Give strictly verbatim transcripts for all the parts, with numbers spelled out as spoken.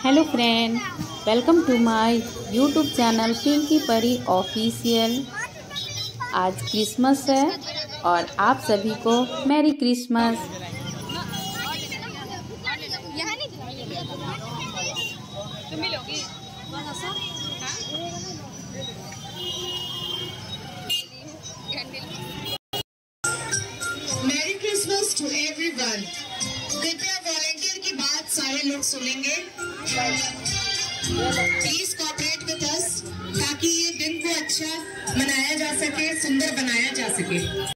Hello friend, welcome to my YouTube channel Pinky Pari official. आज Christmas है और आप सभी को merry Christmas. Merry Christmas to everyone. कृपया वॉलंटियर की बात सारे लोग सुनेंगे। प्लीज कोऑपरेट विद अस ताकि ये दिन को अच्छा मनाया जा सके, सुंदर बनाया जा सके।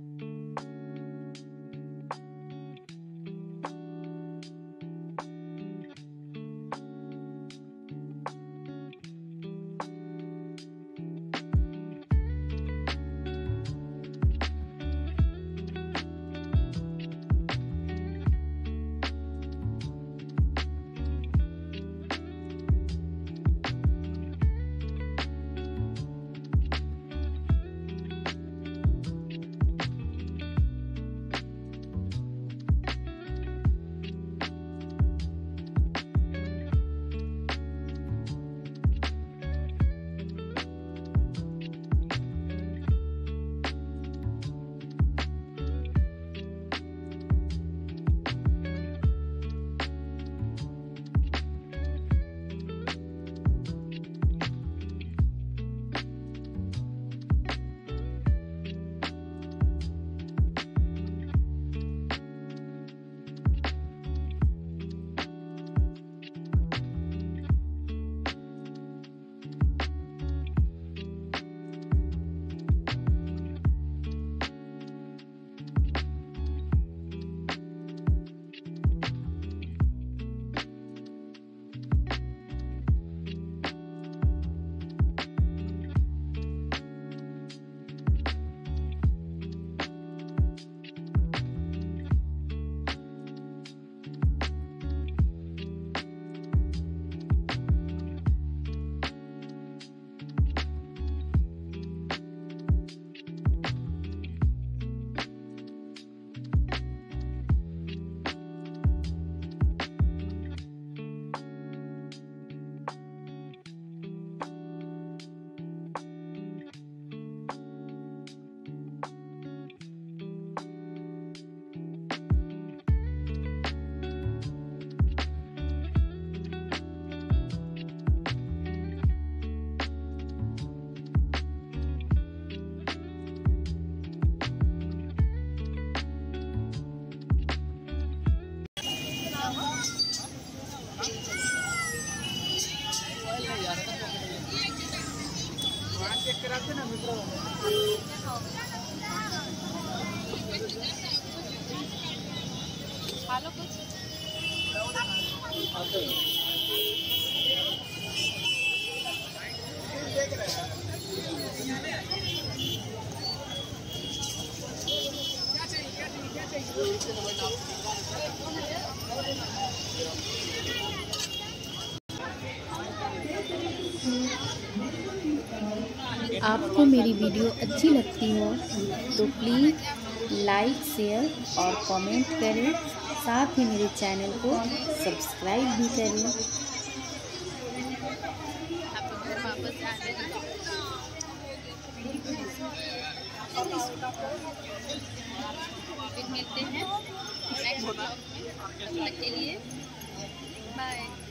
आपको मेरी वीडियो अच्छी लगती हो तो प्लीज़ लाइक, शेयर और कमेंट करें। साथ ही मेरे चैनल को सब्सक्राइब भी करें। फिर मिलते हैं नेक्स्ट ब्लॉग में। तब तक के लिए बाय।